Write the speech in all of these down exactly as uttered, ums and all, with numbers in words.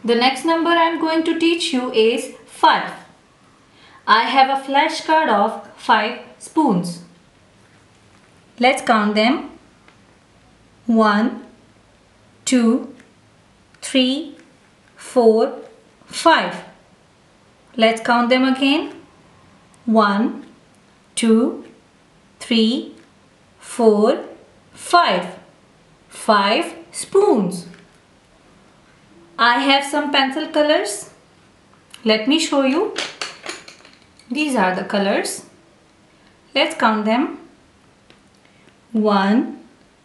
The next number I am going to teach you is five. I have a flashcard of five spoons. Let's count them. One, two, three, four, five. Let's count them again. One, two, three, four, five. Five spoons. I have some pencil colors. Let me show you. These are the colors. Let's count them. One,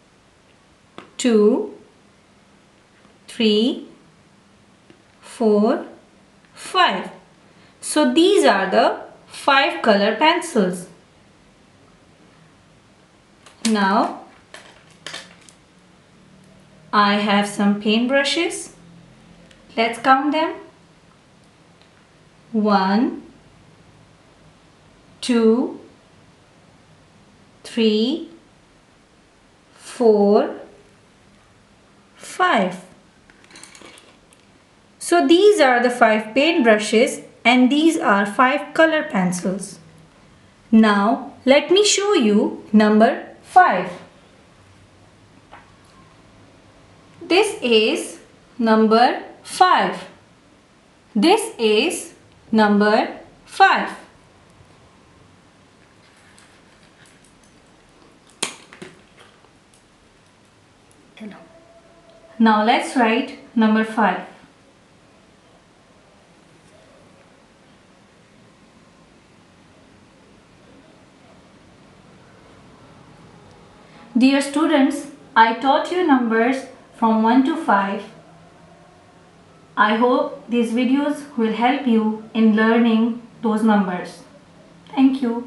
two, three, four, five. So these are the five color pencils. Now I have some paint brushes. Let's count them. One, two, three, four, five. So these are the five paint brushes and these are five color pencils. Now let me show you number five. This is number five. This is number five. Now let's write number five. Dear students, I taught you numbers from one to five. I hope these videos will help you in learning those numbers. Thank you.